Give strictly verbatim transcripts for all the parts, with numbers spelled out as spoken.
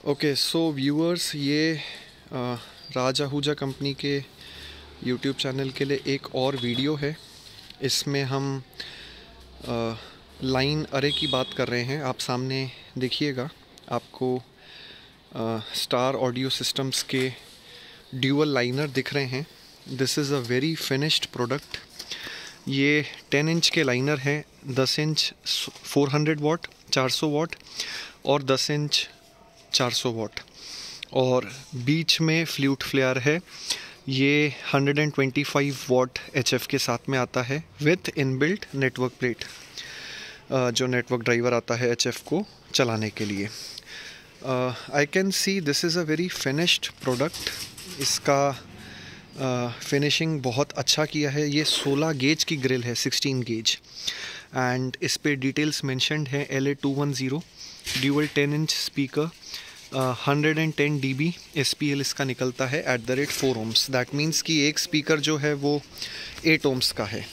Okay so viewers, ये आ, Raj Ahuja company के यूट्यूब चैनल के लिए एक और वीडियो है। इसमें हम आ, लाइन अरे की बात कर रहे हैं। आप सामने देखिएगा, आपको आ, स्टार ऑडियो सिस्टम्स के ड्यूअल लाइनर दिख रहे हैं। This is a very finished product. ये टेन इंच के लाइनर हैं, दस इंच फोर हंड्रेड वाट चार सौ वाट और दस इंच चार सौ वाट, और बीच में फ्लूट फ्लेयर है। ये one twenty five watt HF के साथ में आता है विथ इनबिल्ट नेटवर्क प्लेट, जो नेटवर्क ड्राइवर आता है एचएफ को चलाने के लिए। I can see this is a very finished product. इसका फिनिशिंग uh, बहुत अच्छा किया है। ये सोलह गेज की ग्रिल है, सिक्सटीन गेज, एंड इस पे डिटेल्स मेंशन्ड है। L A two one zero dual ten inch speaker, hundred and ten D B S P L इसका निकलता है at the rate four ohms. That means कि एक स्पीकर जो है वो एट ओम्स का है।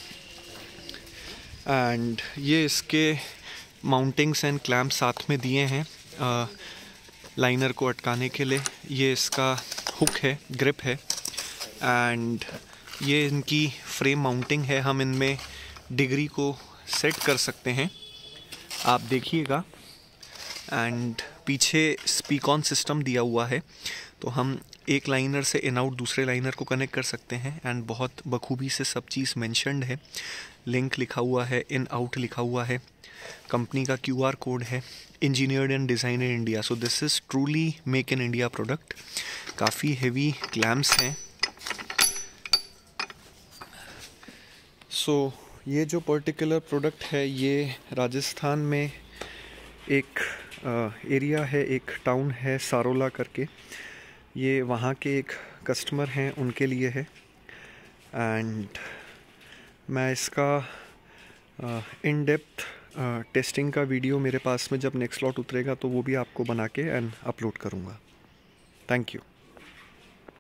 एंड ये इसके माउंटिंग्स एंड क्लैम्प साथ में दिए हैं लाइनर uh, को अटकाने के लिए। ये इसका हुक है, ग्रिप है, एंड ये इनकी फ्रेम माउंटिंग है। हम इनमें डिग्री को सेट कर सकते हैं, आप देखिएगा। एंड पीछे स्पीक ऑन सिस्टम दिया हुआ है, तो हम एक लाइनर से इन आउट दूसरे लाइनर को कनेक्ट कर सकते हैं। एंड बहुत बखूबी से सब चीज़ मेंशन्ड है। लिंक लिखा हुआ है, इन आउट लिखा हुआ है, कंपनी का क्यू आर कोड है, engineered and design in India. So this is truly make in India product. काफ़ी हेवी क्लैम्प्स हैं। सो so, ये जो पर्टिकुलर प्रोडक्ट है, ये राजस्थान में एक एरिया है, एक टाउन है सारोला करके। ये वहाँ के एक कस्टमर हैं, उनके लिए है। एंड मैं इसका इन डेप्थ टेस्टिंग का वीडियो मेरे पास में जब नेक्स्ट लॉट उतरेगा तो वो भी आपको बना के एंड अपलोड करूँगा। Thank you.